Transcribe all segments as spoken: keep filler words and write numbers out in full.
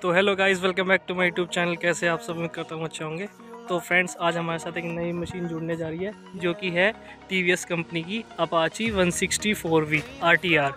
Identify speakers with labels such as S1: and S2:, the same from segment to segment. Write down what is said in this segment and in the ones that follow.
S1: तो hello guys, welcome back to my YouTube channel. कैसे आप सब, मैं करता हूँ अच्छे होंगे। तो फ्रेंड्स, आज हमारे साथ एक नई मशीन जुड़ने जा रही है जो कि है टीवीएस कंपनी की Apache one sixty four V R T R.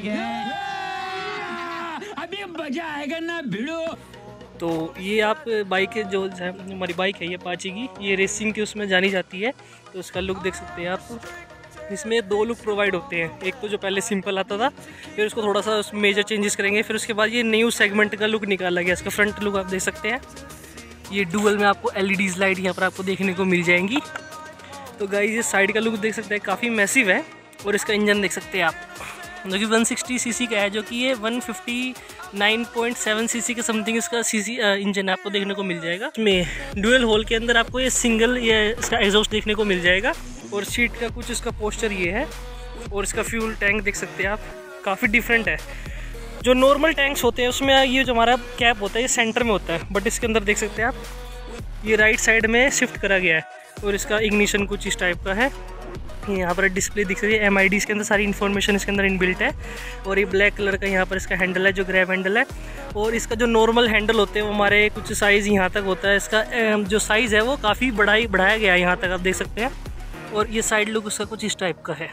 S2: अभी मजा आएगा ना भिड़ो।
S1: तो ये आप बाइक जो हमारी बाइक है ये अपाची की, ये रेसिंग की उसमें जानी जाती है। तो उसका लुक देख सकते हैं आप। इसमें दो लुक प्रोवाइड होते हैं, एक तो जो पहले सिंपल आता था, फिर उसको थोड़ा सा मेजर चेंजेस करेंगे, फिर उसके बाद ये न्यू सेगमेंट का लुक निकाला गया। इसका फ्रंट लुक आप देख सकते हैं। ये डुअल में आपको एलईडीज लाइट यहाँ पर आपको देखने को मिल जाएंगी। तो गाइस, ये साइड का लुक देख सकते हैं, काफ़ी मैसिव है। और इसका इंजन देख सकते हैं आप, जो कि वन सिक्सटी सीसी का है, जो कि ये one fifty nine point seven CC के समथिंग इसका सीसी इंजन आपको देखने को मिल जाएगा। इसमें डुअल होल के अंदर आपको ये सिंगल ये इसका एग्जॉस्ट देखने को मिल जाएगा। और सीट का कुछ इसका पोस्चर ये है। और इसका फ्यूल टैंक देख सकते हैं आप, काफ़ी डिफरेंट है। जो नॉर्मल टैंक्स होते हैं उसमें ये जो हमारा कैप होता है ये सेंटर में होता है, बट इसके अंदर देख सकते हैं आप ये राइट साइड में शिफ्ट करा गया है। और इसका इग्निशन कुछ इस टाइप का है। यहाँ पर डिस्प्ले दिख रही है, एम आई डी इसके अंदर सारी इन्फॉर्मेशन इसके अंदर इनबिल्ट है। और ये ब्लैक कलर का यहाँ पर इसका हैंडल है, जो ग्रैब हैंडल है। और इसका जो नॉर्मल हैंडल होते हैं वो हमारे कुछ साइज़ यहाँ तक होता है। इसका जो साइज़ है वो काफ़ी बढ़ाई बढ़ाया गया है, यहाँ तक आप देख सकते हैं। और ये साइड लुक उसका कुछ इस टाइप का है।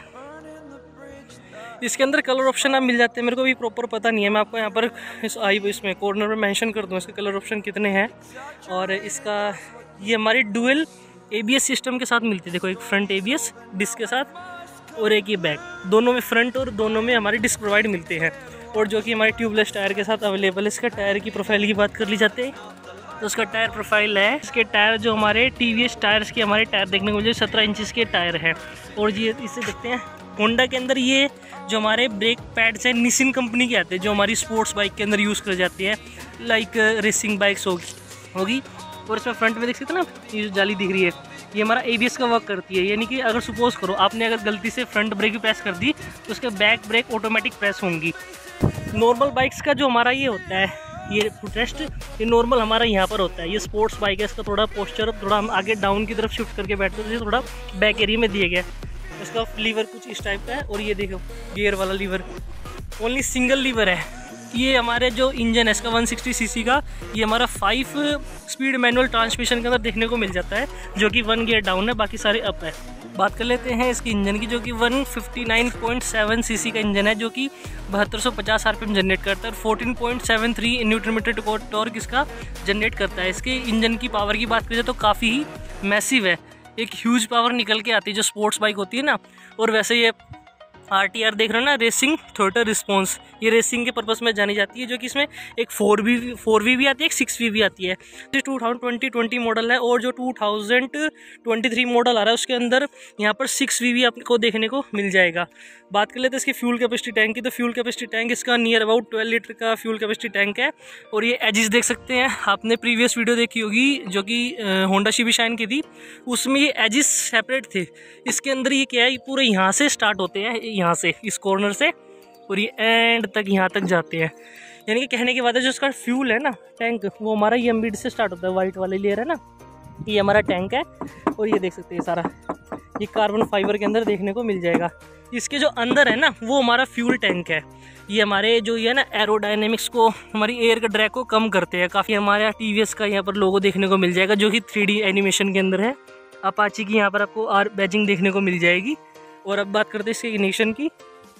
S1: इसके अंदर कलर ऑप्शन आप मिल जाते हैं, मेरे को भी प्रॉपर पता नहीं है। मैं आपको यहाँ पर इस आई इसमें कॉर्नर में मेंशन कर दूँ इसके कलर ऑप्शन कितने हैं। और इसका ये हमारी डुअल एबीएस सिस्टम के साथ मिलती है। देखो, एक फ्रंट एबीएस डिस्क के साथ और एक ये बैक, दोनों में फ्रंट और दोनों में हमारे डिस्क प्रोवाइड मिलते हैं। और जो कि हमारे ट्यूबलेस टायर के साथ अवेलेबल है। इसका टायर की प्रोफाइल की बात कर ली जाती है तो उसका टायर प्रोफाइल है, इसके टायर जो हमारे टीवीएस टायर्स के हमारे टायर देखने को मुझे सत्रह इंचज़ के टायर हैं। और ये इसे देखते हैं होंडा के अंदर ये जो हमारे ब्रेक पैड्स हैं निसिन कंपनी के आते हैं, जो हमारी स्पोर्ट्स बाइक के अंदर यूज़ कर जाती है, लाइक रेसिंग बाइक्स होगी होगी और इसमें फ्रंट में देख सकते हैं ना, ये जो जाली दिख रही है ये हमारा एबीएस का वर्क करती है। यानी कि अगर सपोज करो आपने अगर गलती से फ्रंट ब्रेक भी प्रेस कर दी तो उसके बैक ब्रेक ऑटोमेटिक प्रेस होंगी। नॉर्मल बाइक्स का जो हमारा ये होता है ये फुटरेस्ट, ये नॉर्मल हमारा यहाँ पर होता है। ये स्पोर्ट्स बाइक है, इसका थोड़ा पोस्चर थोड़ा हम आगे डाउन की तरफ शिफ्ट करके बैठते हैं, तो थोड़ा बैक एरिया में दिया गया है। इसका लीवर कुछ इस टाइप का है। और ये देखो गियर वाला लीवर, ओनली सिंगल लीवर है। ये हमारे जो इंजन है इसका वन सिक्सटी सीसी का, ये हमारा फाइव स्पीड मैनुअल ट्रांसमिशन के अंदर देखने को मिल जाता है, जो कि वन गियर डाउन है, बाकी सारे अप है। बात कर लेते हैं इसकी इंजन की, जो कि one fifty nine point seven CC का इंजन है, जो कि बहत्तर सौ पचास आरपीएम जनरेट करता है। और fourteen point seven three newton metre torque इसका जनरेट करता है। इसके इंजन की पावर की बात करें तो काफ़ी ही मैसिव है, एक ह्यूज पावर निकल के आती है जो स्पोर्ट्स बाइक होती है ना। और वैसे ये आर टी आर देख रहे हो ना, रेसिंग थ्रोटल रिस्पॉन्स, ये रेसिंग के पर्पस में जानी जाती है, जो कि इसमें एक फोर वी फोर वी भी आती है, एक सिक्स वी भी आती है। ये two thousand twenty twenty model है। और जो two thousand twenty three model आ रहा है उसके अंदर यहाँ पर सिक्स वी भी आपको देखने को मिल जाएगा। बात कर लेते हैं इसकी फ्यूल कैपेसिटी टैंक की। तो फ्यूल कैपेसिटी टैंक इसका नियर अबाउट ट्वेल्व लीटर का फ्यूल कैपेसिटी टैंक है। और ये एजिस देख सकते हैं, आपने प्रीवियस वीडियो देखी होगी जो कि होंडा शिबी शाइन की थी, उसमें ये एजिस सेपरेट थे। इसके अंदर ये क्या है, पूरे यहाँ से स्टार्ट होते हैं, यहाँ से इस कॉर्नर से, और ये एंड तक यहाँ तक जाते हैं। यानी कि कहने के बाद जो इसका फ्यूल है ना टैंक, वो हमारा ये एम्बिड से स्टार्ट होता है, वाइट वाले लेयर है ना, ये हमारा टैंक है। और ये देख सकते हैं सारा ये कार्बन फाइबर के अंदर देखने को मिल जाएगा। इसके जो अंदर है ना वो हमारा फ्यूल टैंक है। ये हमारे जो ये ना एरोडायनेमिक्स को, हमारी एयर का ड्रैग को कम करते हैं काफ़ी। हमारे टीवीएस का यहाँ पर लोगो देखने को मिल जाएगा, जो कि थ्री डी एनिमेशन के अंदर है। अपाची की यहाँ पर आपको आर बैजिंग देखने को मिल जाएगी। और अब बात करते हैं इसके इग्निशन की।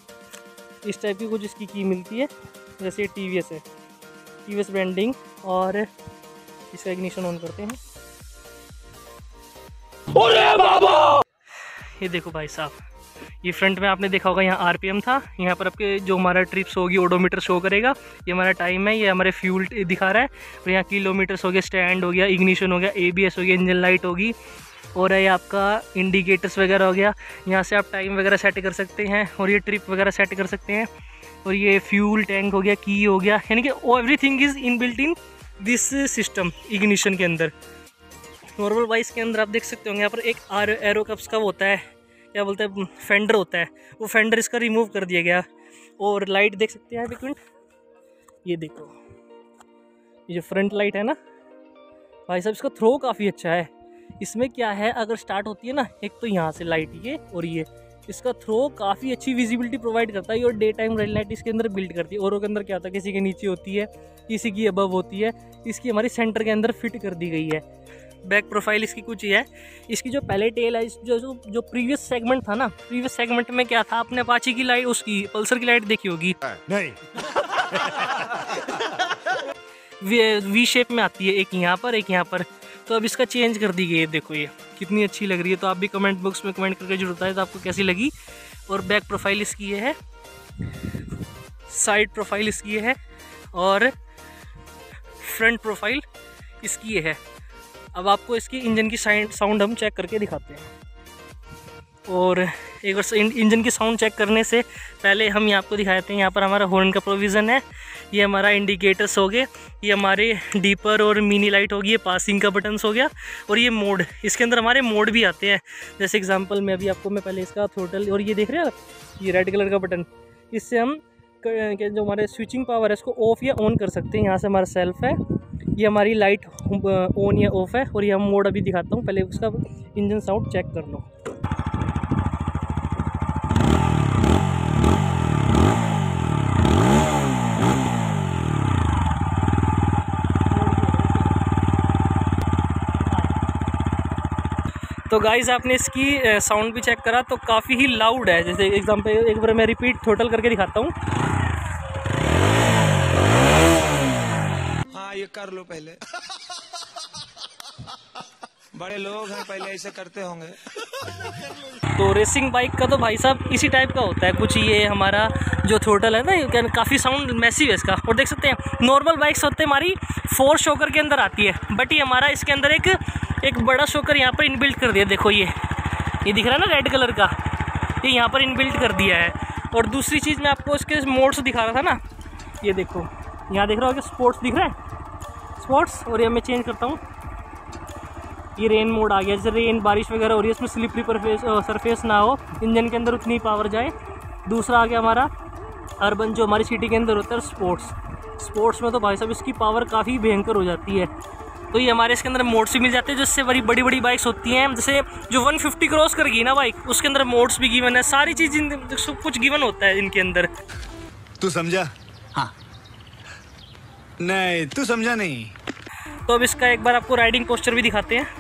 S1: इस टाइप की कुछ इसकी की मिलती है, जैसे टीवीएस है, टीवीएस ब्रांडिंग। और इसका इग्निशन ऑन करते हैं। ओरे बाबा! ये देखो भाई साहब, ये फ्रंट में आपने देखा होगा यहाँ आरपीएम था, यहाँ पर आपके जो हमारा ट्रिप्स होगी ओडोमीटर शो करेगा। ये हमारा टाइम है, ये हमारे फ्यूल दिखा रहा है। और यहाँ किलोमीटर्स हो गया, स्टैंड हो गया, इग्निशन हो गया, एबीएस हो गया, इंजन लाइट होगी, और ये आपका इंडिकेटर्स वगैरह हो गया। यहाँ से आप टाइम वगैरह सेट कर सकते हैं, और ये ट्रिप वगैरह सेट कर सकते हैं। और ये फ्यूल टैंक हो गया, की हो गया, यानी कि everything is in built in this system ignition के अंदर। नॉर्मल बाइक्स के अंदर आप देख सकते होंगे यहाँ पर एक आर एरो कप्स का होता है, क्या बोलते हैं, फेंडर होता है, वो फेंडर इसका रिमूव कर दिया गया। और लाइट देख सकते हैं आप, एक मिनट, ये देखो ये जो फ्रंट लाइट है ना भाई साहब, इसका थ्रो काफ़ी अच्छा है। इसमें क्या है, अगर स्टार्ट होती है ना, एक तो यहाँ से लाइट ये और ये इसका थ्रो काफ़ी अच्छी विजिबिलिटी प्रोवाइड करता है और डे टाइम रेड लाइट इसके अंदर बिल्ड करती है। औरों के अंदर क्या होता है, किसी के नीचे होती है, किसी की अबव होती है, इसकी हमारी सेंटर के अंदर फिट कर दी गई है। बैक प्रोफाइल इसकी कुछ ही है। इसकी जो पहले टेल है, जो जो, जो प्रीवियस सेगमेंट था ना, प्रीवियस सेगमेंट में क्या था, आपने अपाची की लाइट, उसकी पल्सर की लाइट देखी होगी
S3: नहीं।
S1: वी शेप में आती है, एक यहाँ पर एक यहाँ पर। तो अब इसका चेंज कर दी गई है, देखो ये कितनी अच्छी लग रही है। तो आप भी कमेंट बॉक्स में कमेंट करके जरूर बताएं तो आपको कैसी लगी। और बैक प्रोफाइल इसकी ये है, साइड प्रोफाइल इसकी ये है और फ्रंट प्रोफाइल इसकी ये है। अब आपको इसकी इंजन की साउंड हम चेक करके दिखाते हैं। और एक बार इंजन की साउंड चेक करने से पहले हम यहाँ आपको दिखाते हैं, यहाँ पर हमारा हॉर्न का प्रोविज़न है, ये हमारा इंडिकेटर्स हो गए, ये हमारे डीपर और मिनी लाइट होगी, ये पासिंग का बटन्स हो गया, और ये मोड, इसके अंदर हमारे मोड भी आते हैं। जैसे एग्जांपल में अभी आपको मैं पहले इसका थ्रोटल, और ये देख रहे हैं आप, ये रेड कलर का बटन, इससे हम जो हमारे स्विचिंग पावर है इसको ऑफ़ या ऑन कर सकते हैं। यहाँ से हमारा सेल्फ है, ये हमारी लाइट ऑन या ऑफ है, और ये हम मोड अभी दिखाता हूँ। पहले उसका इंजन साउंड चेक कर लो। तो गाइस आपने इसकी साउंड भी चेक करा तो काफ़ी ही लाउड है। जैसे एग्जांपल एक बार मैं रिपीट टोटल करके दिखाता हूँ।
S4: हाँ ये कर लो पहले। बड़े लोग हैं, पहले ऐसे करते होंगे।
S1: तो रेसिंग बाइक का तो भाई साहब इसी टाइप का होता है कुछ। ये हमारा जो थ्रोटल है ना, काफ़ी साउंड मैसिव है इसका। और देख सकते हैं नॉर्मल बाइक्स होते हैं हमारी फोर शॉकर के अंदर आती है, बट ये हमारा इसके अंदर एक एक बड़ा शॉकर यहाँ पर इनबिल्ट कर दिया। देखो ये ये दिख रहा है ना रेड कलर का, ये यहाँ पर इनबिल्ट कर दिया है। और दूसरी चीज़ मैं आपको इसके मोड्स दिखा रहा था ना, ये देखो यहाँ देख रहा हो कि स्पोर्ट्स दिख रहा है, स्पोर्ट्स। और ये मैं चेंज करता हूँ, ये रेन मोड आ गया। जैसे रेन बारिश वगैरह हो रही है, इसमें स्लिपरी सरफेस ना हो, इंजन के अंदर उतनी पावर जाए। दूसरा आ गया हमारा अर्बन, जो हमारी सिटी के अंदर होता है, स्पोर्ट्स। स्पोर्ट्स में तो भाई साहब इसकी पावर काफ़ी भयंकर हो जाती है। तो ये हमारे इसके अंदर मोड्स भी मिल जाते हैं, जिससे बड़ी बड़ी बड़ी बाइक्स होती हैं, जैसे जो वन फिफ्टी क्रॉस करेगी ना बाइक, उसके अंदर मोड्स भी गिवन है, सारी चीज़ सब कुछ गिवन होता है इनके अंदर।
S3: तू समझा?
S2: हाँ।
S3: नहीं तू समझा नहीं।
S1: तो अब इसका एक बार आपको राइडिंग पोस्चर भी दिखाते हैं।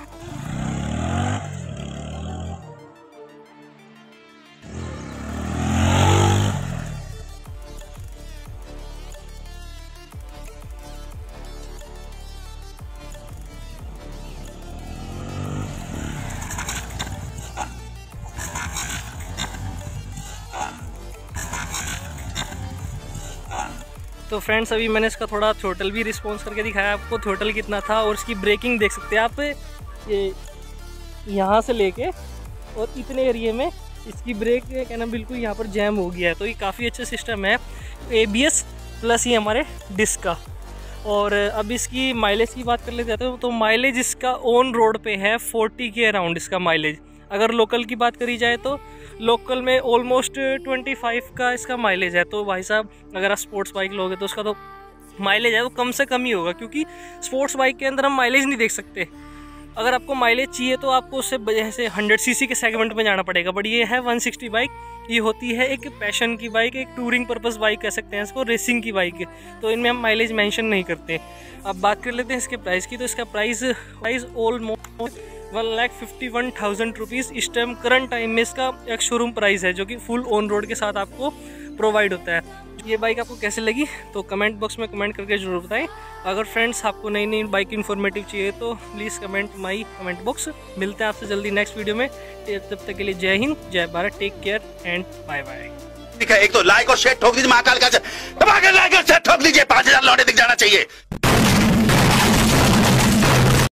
S1: तो फ्रेंड्स अभी मैंने इसका थोड़ा थ्रोटल भी रिस्पॉन्स करके दिखाया आपको, थ्रोटल कितना था। और इसकी ब्रेकिंग देख सकते हैं आप, ये यहाँ से लेके और इतने एरिया में इसकी ब्रेक कहना बिल्कुल यहाँ पर जैम हो गया है। तो ये काफ़ी अच्छा सिस्टम है, एबीएस प्लस ये हमारे डिस्क का। और अब इसकी माइलेज की बात कर लेते हैं तो माइलेज इसका ऑन रोड पे है फोर्टी के अराउंड इसका माइलेज। अगर लोकल की बात करी जाए तो लोकल में ऑलमोस्ट ट्वेंटी फाइव का इसका माइलेज है। तो भाई साहब अगर आप स्पोर्ट्स बाइक लोगे तो उसका तो माइलेज है वो कम से कम ही होगा, क्योंकि स्पोर्ट्स बाइक के अंदर हम माइलेज नहीं देख सकते। अगर आपको माइलेज चाहिए तो आपको उससे जैसे हंड्रेड सीसी के सेगमेंट में जाना पड़ेगा। बट ये है वन सिक्सटी बाइक, ये होती है एक पैशन की बाइक, एक टूरिंग पर्पस बाइक कह सकते हैं इसको, रेसिंग की बाइक है। तो इनमें हम माइलेज मेंशन नहीं करते। अब बात कर लेते हैं इसके प्राइस की। तो इसका price price almost one lakh fifty one thousand rupees इस टाइम करंट टाइम में इसका एक शोरूम प्राइस है, जो कि फुल ऑन रोड के साथ आपको प्रोवाइड होता है। ये बाइक आपको कैसे लगी तो कमेंट बॉक्स में कमेंट करके जरूर बताएं। अगर फ्रेंड्स आपको नई नई बाइक इन्फॉर्मेटिव चाहिए तो please comment my comment box. मिलते हैं आपसे जल्दी नेक्स्ट वीडियो में। तब तक के लिए Jai Hind, Jai Bharat, take care and bye bye.
S5: एक तो लाइक और शेयर ठोक दीजिए, महाकाल का लाइक और शेयर ठोक दीजिए, पांच हजार लौटे दिख जाना चाहिए।